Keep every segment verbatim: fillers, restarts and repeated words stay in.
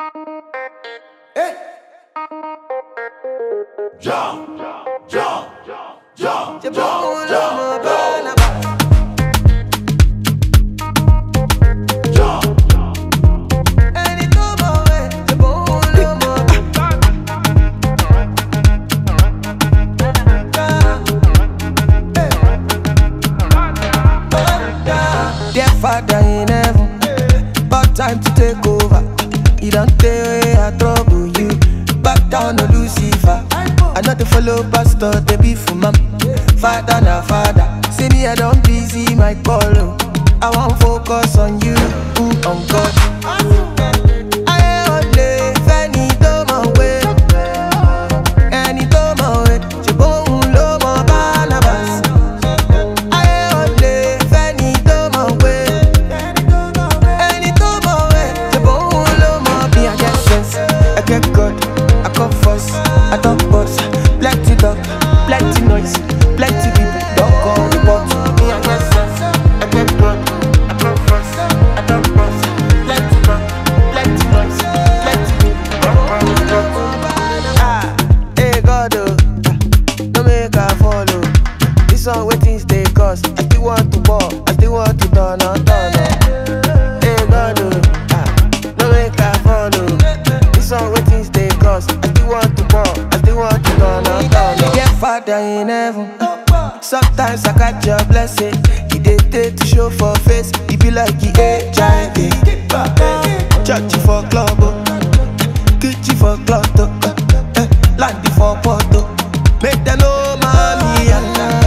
Hey. Jump, jump, jump, jump, jump, jump. Father in heaven, about time to take over. You don't tell way I trouble you. Back down to Lucifer. I know the follow pastor, they be for mom. Father na father, see me I don't busy my call. I won't focus on you, mm, on God. I only Fanny do my way, any do my way. Jebon lo mo Barnabas. I only Fanny do my way. I get God, I come first, I talk boss. Plenty talk, plenty noise, plenty people don't call report. Me I get sense, I get God, I come first, I talk boss. Plenty talk, plenty noise, plenty people don't call report. Ah, hey God, oh, no make I follow. This one where things they cost. I still want to ball, I still want to turn on, turn on. Hey God, oh, ah, no make I follow. Some things they cost. I still want to ball, I still want to go on, down. Yeah, Father in heaven. Sometimes I catch your blessing. He did take to show for face. He be like he H I V. Churchy for club, kitchen for club, landy for photo. Make them know mommy and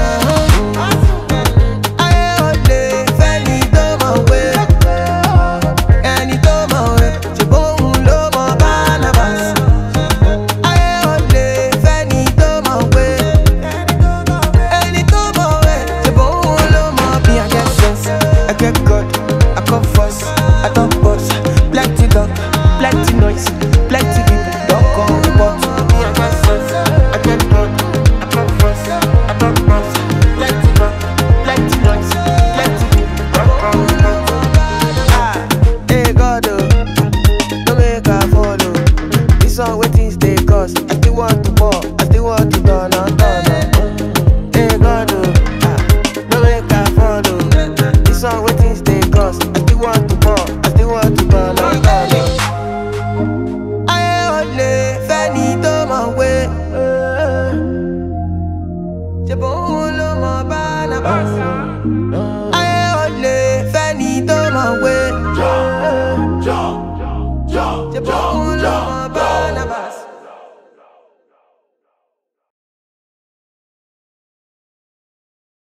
plenty noise, plenty people don't call report. Me I get sense, I get God, I come first, I talk boss. Plenty talk, plenty noise, plenty people don't call report. Ah, hey God, oh, no make I follow. This one where things they cost. I still want to ball, I still want to turn on, turn on. Hey God, oh, ah, no make I follow. This one where things they cost. I still want to ball, I still want to turn on, turn on. Fanny do my way. Jebon lo mo Barnabas. I only Fanny do my way. Jump, jump, jump, jump.